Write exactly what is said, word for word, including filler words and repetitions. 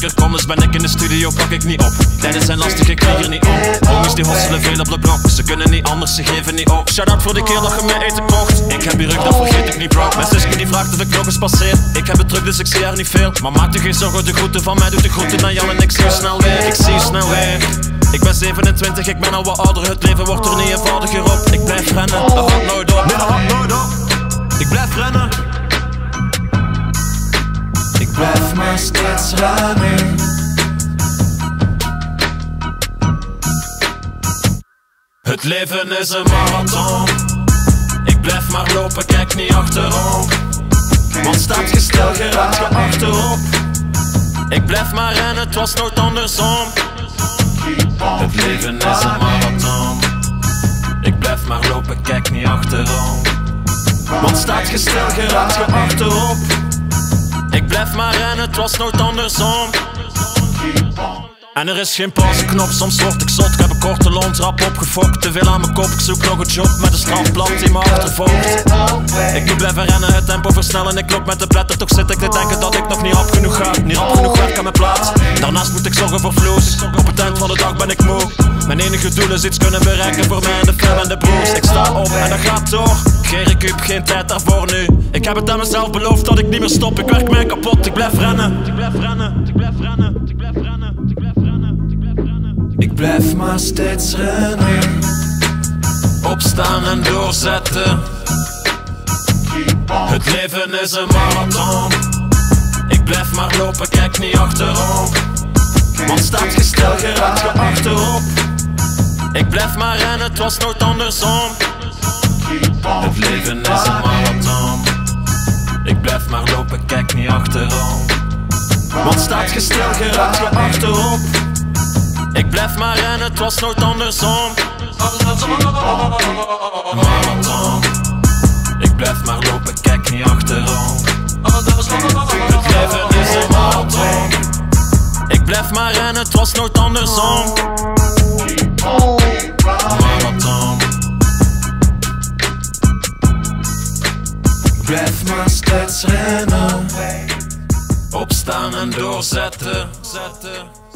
uur kom, dus ben ik in de studio, pak ik niet op. Tijden zijn lastig, ik krijg er niet op. Homies die hosselen veel op de blok, ze kunnen niet anders, ze geven niet op. Shout-out voor de keer dat je mij eten kocht. Ik heb hier rug, dat vergeet ik niet bro. Mijn zusje die vraagt of ik nog eens passeer. Ik heb het druk, dus ik zie er niet veel. Maar maak je geen zorgen, de groeten van mij doet de groeten naar jou en ik zie je snel weer. Ik zie je snel weer. Ik ben zevenentwintig, ik ben al wat ouder, het leven wordt er niet eenvoudiger op. Ik blijf rennen, dat houdt nooit op. Nee, dat houdt nooit op. Ik blijf rennen. Ik blijf maar steeds rennen. Het leven is een marathon. Ik blijf maar lopen, kijk niet achterom. Want staat je stil, geraakt je achterop. Ik blijf maar rennen, het was nooit andersom. Het leven is een marathon. Ik blijf maar lopen, kijk niet achterom. Want staat je stil, geraakt je achterop. Ik blijf maar rennen, het was nooit andersom. En er is geen pauzeknop, soms word ik zot. Ik heb een korte lont, rap opgefokt. Te veel aan mijn kop, ik zoek nog een job met een strafblad die me achtervolgt. Ik moet blijven rennen, het tempo versnellen. Ik loop met de pletter, toch zit ik te denken dat ik nog niet rap genoeg ga. Niet rap genoeg werk aan mijn plaats. Daarnaast moet ik zorgen voor vloes. Op het eind van de dag ben ik moe. Mijn enige doel is iets kunnen bereiken voor mij en de film en de broers. Ik sta op en dat gaat door. Geen recup, geen tijd daarvoor nu. Ik heb het aan mezelf beloofd dat ik niet meer stop. Ik werk mij kapot, ik blijf rennen. Ik blijf rennen, ik blijf rennen, ik blijf rennen, ik blijf rennen, ik blijf rennen. Ik blijf maar steeds rennen. Opstaan en doorzetten. Het leven is een marathon. Ik blijf maar lopen, kijk niet achterom. Want staat je stil, geraakt je achterop. Ik blijf maar rennen, het was nooit andersom. Het leven is een marathon. Ik blijf maar lopen, kijk niet achterom. Want staat je stil, geraakt je achterop. Ik blijf maar rennen, het was nooit andersom. Marathon. Ik blijf maar lopen, kijk niet achterom. Het leven is een marathon. Ik blijf maar rennen, het was nooit andersom. Marathon. Ik blijf maar steeds rennen. Opstaan en doorzetten.